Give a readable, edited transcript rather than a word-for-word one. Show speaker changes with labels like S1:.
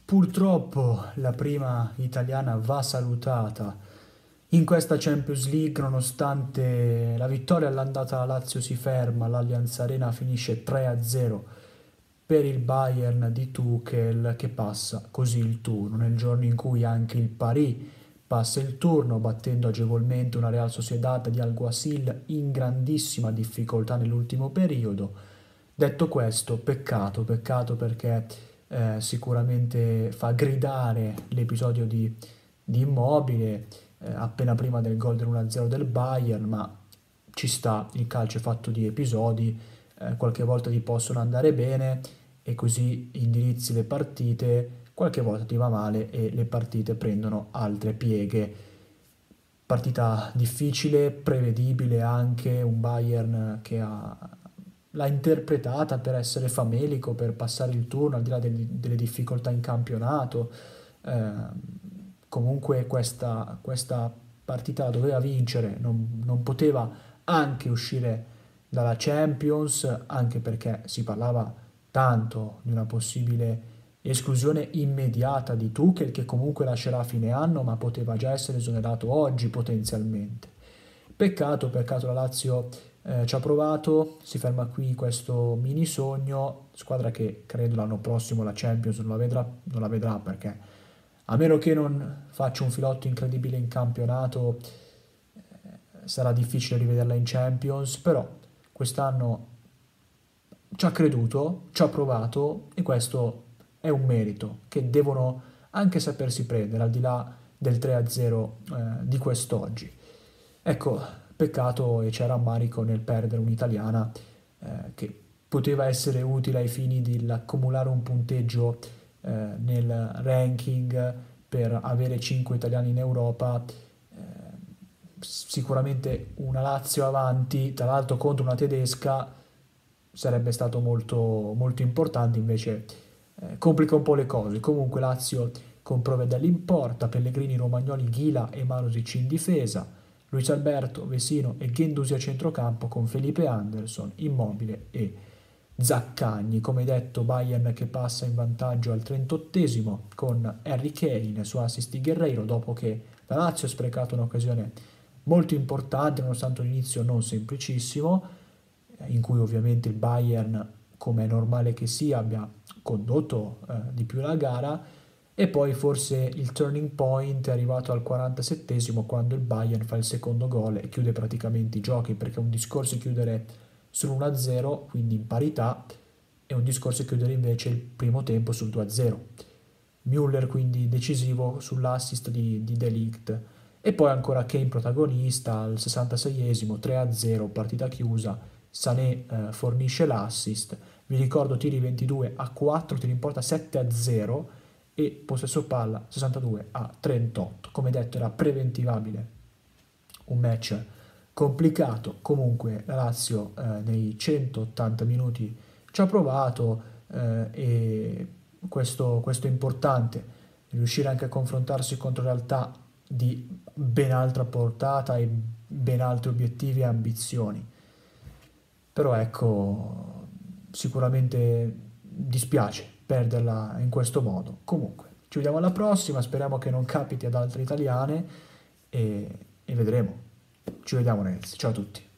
S1: Purtroppo la prima italiana va salutata in questa Champions League, nonostante la vittoria all'andata la Lazio si ferma, l'Allianz Arena finisce 3-0 per il Bayern di Tuchel che passa così il turno, nel giorno in cui anche il Paris passa il turno battendo agevolmente una Real Sociedad di Alguacil in grandissima difficoltà nell'ultimo periodo. Detto questo, peccato perché sicuramente fa gridare l'episodio di Immobile appena prima del gol dell'1-0 del Bayern, ma ci sta, il calcio è fatto di episodi, qualche volta ti possono andare bene e così indirizzi le partite, qualche volta ti va male e le partite prendono altre pieghe. Partita difficile, prevedibile anche, un Bayern che l'ha interpretata per essere famelico, per passare il turno al di là delle difficoltà in campionato. Eh, Comunque questa partita la doveva vincere, non poteva anche uscire dalla Champions, anche perché si parlava tanto di una possibile esclusione immediata di Tuchel che comunque lascerà a fine anno, ma poteva già essere esonerato oggi potenzialmente. Peccato la Lazio ci ha provato, si ferma qui questo mini sogno, squadra che credo l'anno prossimo la Champions non la vedrà perché a meno che non faccia un filotto incredibile in campionato, sarà difficile rivederla in Champions, però quest'anno ci ha creduto, ci ha provato e questo è un merito che devono anche sapersi prendere al di là del 3-0 di quest'oggi. Ecco, peccato e c'è rammarico nel perdere un'italiana che poteva essere utile ai fini di accumulare un punteggio nel ranking per avere 5 italiani in Europa. Sicuramente una Lazio avanti, tra l'altro contro una tedesca, sarebbe stato molto importante, invece complica un po' le cose. Comunque Lazio con Provedel in porta, Pellegrini, Romagnoli, Ghila e Marusic in difesa, Luis Alberto, Vesino e Guendouzi a centrocampo con Felipe Anderson, Immobile e Zaccagni. Come detto, Bayern che passa in vantaggio al 38esimo con Harry Kane su assist di Guerreiro dopo che la Lazio ha sprecato un'occasione molto importante nonostante un inizio non semplicissimo, in cui ovviamente il Bayern, come è normale che sia, abbia condotto di più la gara, e poi forse il turning point è arrivato al 47esimo quando il Bayern fa il secondo gol e chiude praticamente i giochi, perché un discorso è chiudere sull'1-0, quindi in parità, e un discorso è chiudere invece il primo tempo sul 2-0. Müller quindi decisivo sull'assist di De Ligt. E poi ancora Kane protagonista al 66esimo, 3-0, partita chiusa, Sané fornisce l'assist, vi ricordo tiri 22-4, tiri in porta 7-0 e possesso palla 62-38. Come detto era preventivabile un match complicato, comunque la Lazio nei 180 minuti ci ha provato e questo è importante, riuscire anche a confrontarsi contro realtà di ben altra portata e ben altri obiettivi e ambizioni. Però ecco, sicuramente dispiace perderla in questo modo. Comunque, ci vediamo alla prossima, speriamo che non capiti ad altre italiane e vedremo. Ci vediamo ragazzi, ciao a tutti.